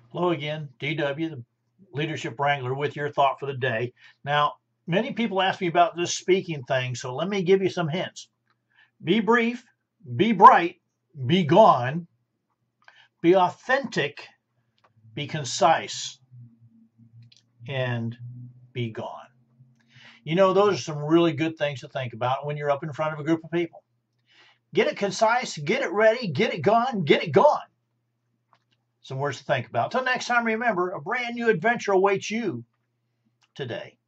Hello again, DW, the Leadership Wrangler, with your thought for the day. Now, many people ask me about this speaking thing, so let me give you some hints. Be brief, be bright, be gone, be authentic, be concise, and be gone. You know, those are some really good things to think about when you're up in front of a group of people. Get it concise, get it ready, get it gone, get it gone. Some words to think about. Till next time, remember, a brand new adventure awaits you today.